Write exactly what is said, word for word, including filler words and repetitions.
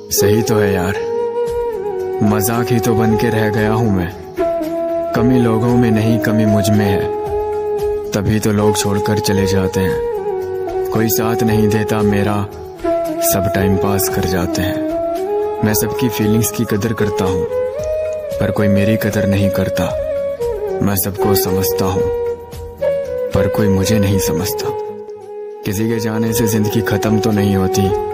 सही तो है यार, मजाक ही तो बन के रह गया हूं मैं। कमी लोगों में नहीं, कमी मुझ में है, तभी तो लोग छोड़कर चले जाते हैं। कोई साथ नहीं देता मेरा, सब टाइम पास कर जाते हैं। मैं सबकी फीलिंग्स की कदर करता हूं, पर कोई मेरी कदर नहीं करता। मैं सबको समझता हूं, पर कोई मुझे नहीं समझता। किसी के जाने से जिंदगी खत्म तो नहीं होती,